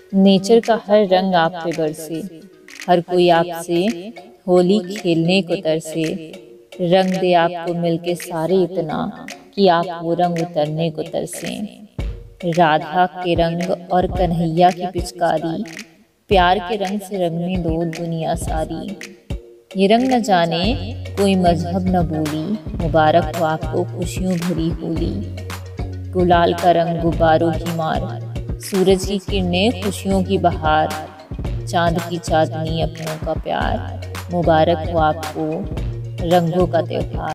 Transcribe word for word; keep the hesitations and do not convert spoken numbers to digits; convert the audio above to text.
Nature का हर रंग आप पे बरसे, हर कोई आपसे होली खेलने को तरसे। रंग दे आपको मिलके सारे इतना कि आप वो रंग उतरने को तरसें। राधा के रंग और कन्हैया की पिचकारी, प्यार के रंग से रंगने दो दुनिया सारी। ये रंग न जाने कोई मजहब न बोली, मुबारक हो आपको खुशियों भरी होली। गुलाल का रंग गुब्बारों की मार, सूरज की किरणें खुशियों की बहार। चांद की चांदनी अपनों का प्यार, मुबारक हो आपको रंगों का त्योहार।